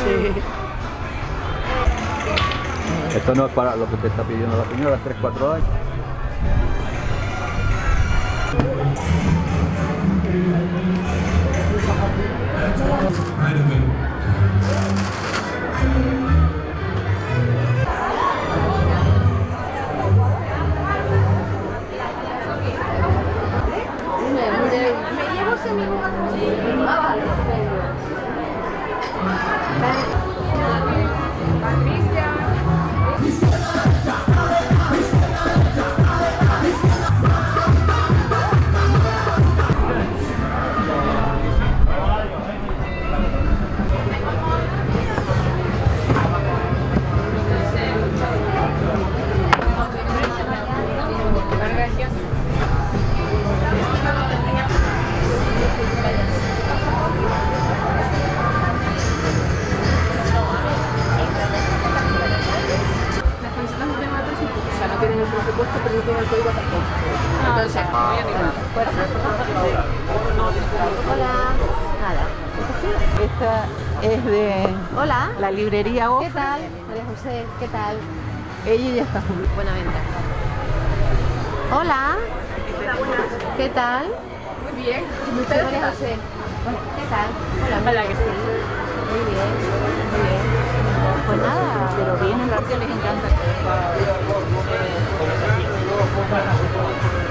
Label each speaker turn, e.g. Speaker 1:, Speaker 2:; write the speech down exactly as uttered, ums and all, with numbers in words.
Speaker 1: Sí.
Speaker 2: Esto no es para lo que te está pidiendo la señora, tres, cuatro años.
Speaker 3: Me llevo ese mismo. Ah, vale. Patricia. Gracias. Las personas no tienen el presupuesto, o sea, no tienen el presupuesto, pero no tienen el código tampoco. Entonces, voy a animar.
Speaker 1: Hola. Nada. Esta es de
Speaker 3: Hola.
Speaker 1: la librería Ofre.
Speaker 3: ¿Qué tal? María José, ¿qué tal?
Speaker 1: Ella ya está publicada.
Speaker 3: Buena venta. Hola. ¿Qué tal?
Speaker 4: Muy bien.
Speaker 3: Soy María José. ¿Qué tal? Hola.
Speaker 4: Hola, que sí.
Speaker 3: Muy bien, muy bien. Pues nada.
Speaker 1: Pero vienen porque les encanta.